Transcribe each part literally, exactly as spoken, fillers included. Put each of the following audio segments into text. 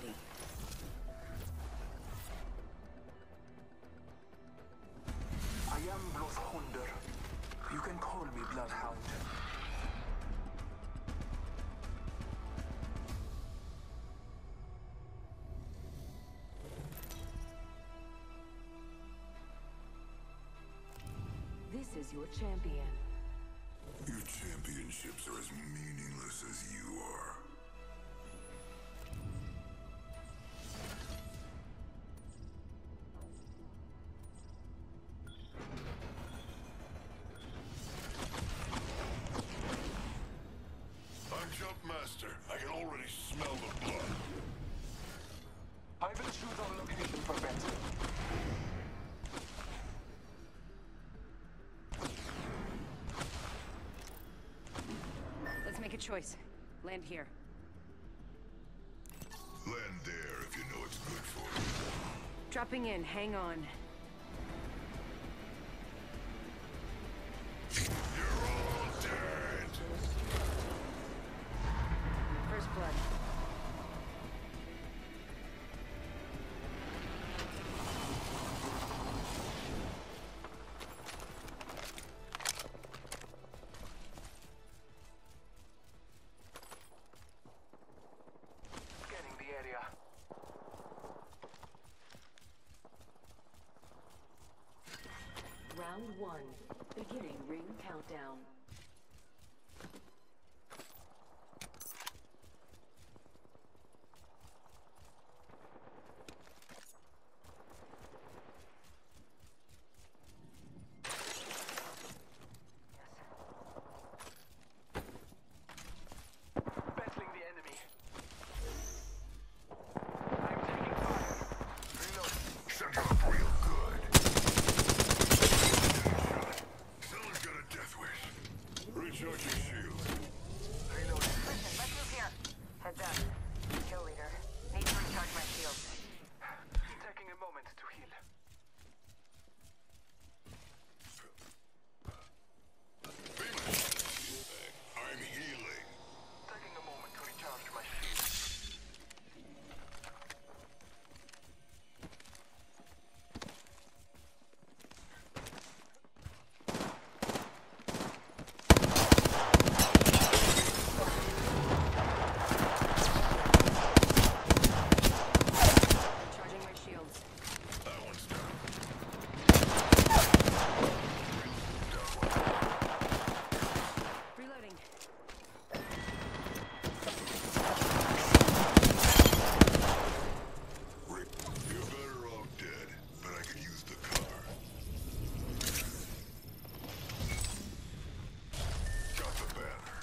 ready. I am Bloodhunder. You can call me Bloodhound. This is your champion. Your championships are as meaningless as you are. I'm Jumpmaster. I can already smell the blood. I will choose our location for better. Let's make a choice. Land here. Land there if you know it's good for you. Dropping in, hang on. You're all dead! First blood. Scanning the area. Round one. Beginning ring countdown. Battling the enemy. I'm taking fire. Reload. Shut up real good. Someone's got a death wish. Recharge your shield. Reload. Listen, let's move here. Head back. Kill leader. Need to recharge my shield. Taking a moment to heal. I'm healing. Taking a moment to recharge my shield. Charging my shields. That one's down. Reloading. Rick, you're better off dead, but I could use the cover. Got the banner.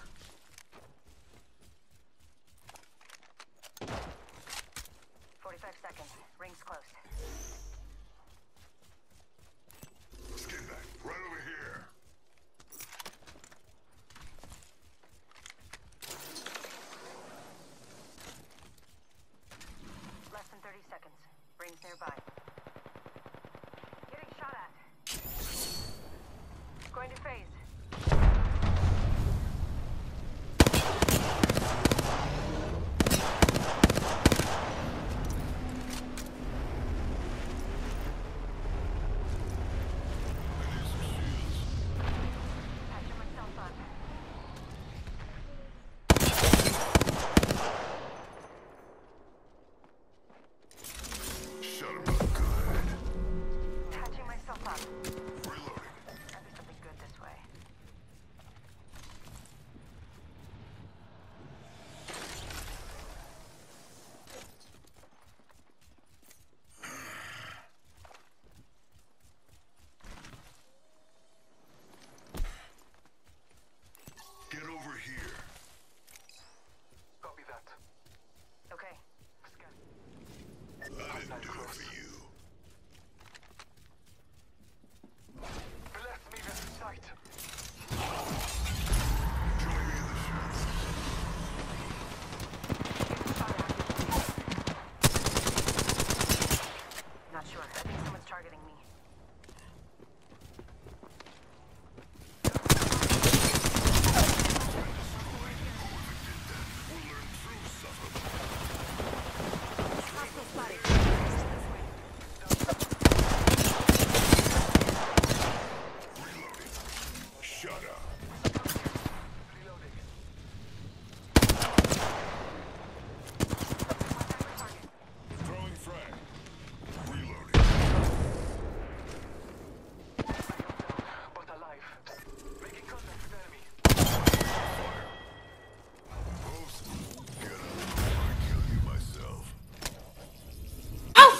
forty-five seconds. Ring's close. Skin back, right over here. Less than thirty seconds. Rings nearby. Getting shot at. Going to phase.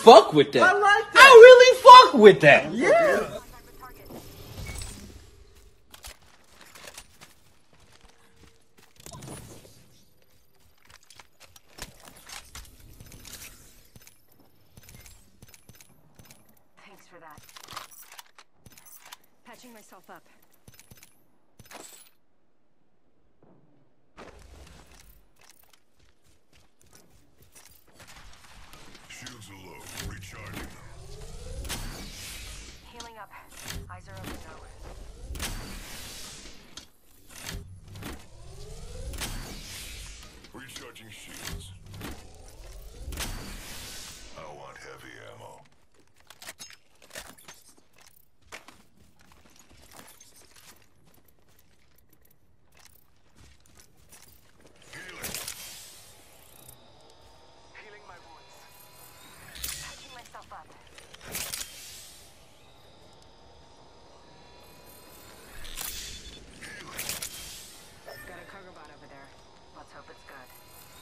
fuck with that. I like that. I really fuck with that. Yeah. Thanks for that. Patching myself up. Shields are low. Recharging them. Healing up. Eyes are open now. Recharging shields. I want heavy ammo. Healing. Healing my wounds. Patching myself up. Got a cargo bot over there. Let's hope it's good.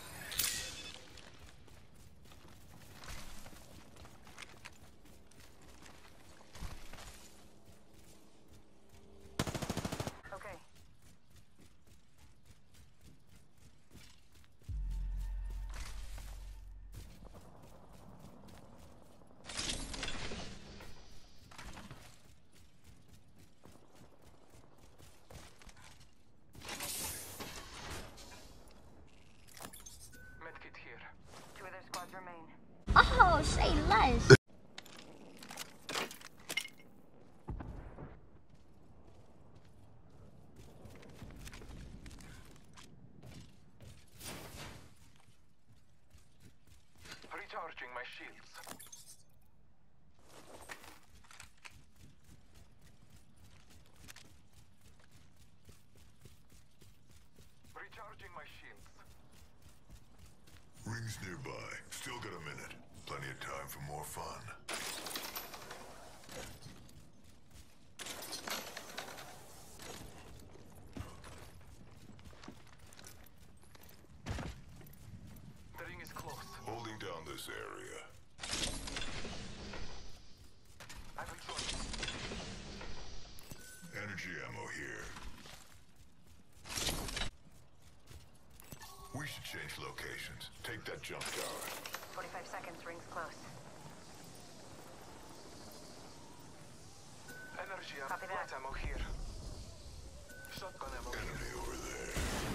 Okay. Medkit here. Two other squads remain. Oh, say less. Recharging my shields. Recharging my shields. Rings nearby. Still got a minute. Plenty of time for more fun. The ring is close. Holding down this area. I will join. Energy ammo here. We should change locations. Take that jump tower. forty-five seconds. Rings close. Energy ammo. Copy that. Light ammo here. Shotgun ammo here. Enemy over there.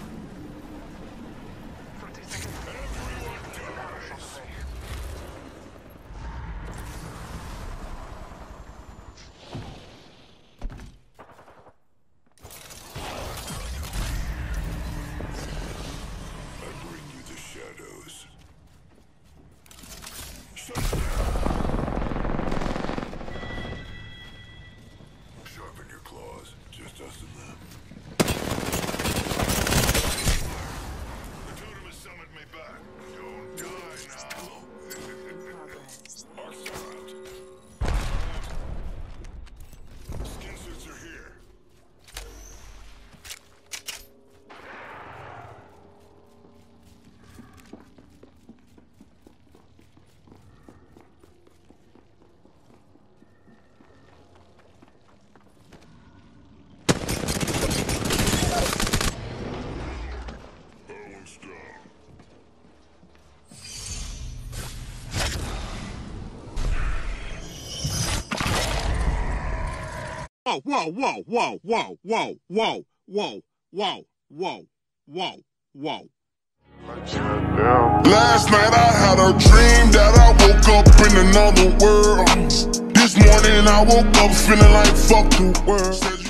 thirty seconds. Shot away. I bring you the shadows. Shut down. Sharpen your claws. Just us and them. The totem has summoned me back. Don't die now. Arcs are out. Skin suits are here. That one's down. Whoa, whoa, whoa, whoa, whoa, whoa, whoa, whoa, whoa, whoa, whoa, whoa. Last night I had a dream that I woke up in another world. This morning I woke up feeling like fuck the world.